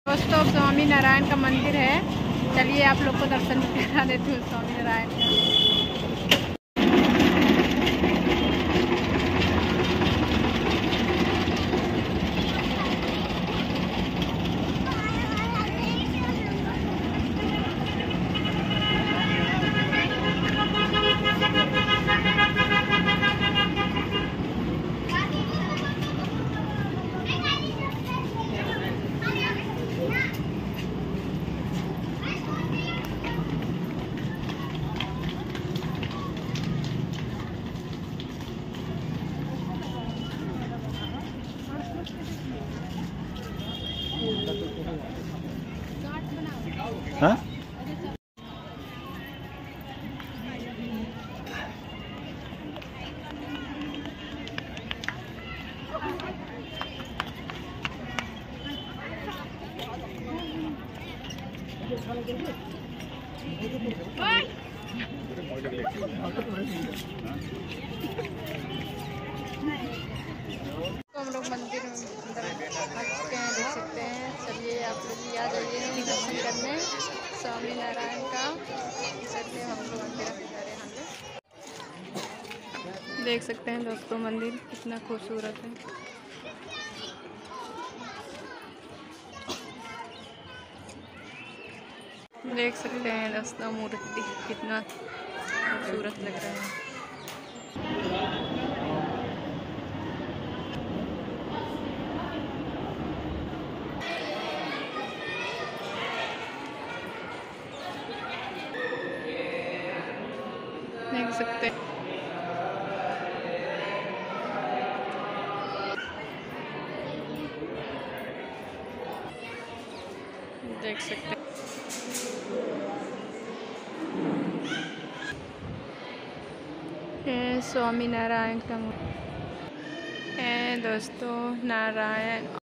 दोस्तों स्वामी नारायण का मंदिर है, चलिए आप लोग को दर्शन करा देती हूँ स्वामी नारायण का। हाँ? तो हम लोग मंदिर में अंदर आ चुके हैं, देख सकते हैं। चलिए आप लोग भी आ जाइए दर्शन करने स्वामी नारायण का। चलिए हम लोग अंदर जा रहे हैं। देख सकते हैं दोस्तों मंदिर कितना खूबसूरत है। देख सकते हैं दोस्तों मूर्ति कितना खूबसूरत लग रहा है। देख सकते हैं स्वामी नारायण का है दोस्तों। नारायण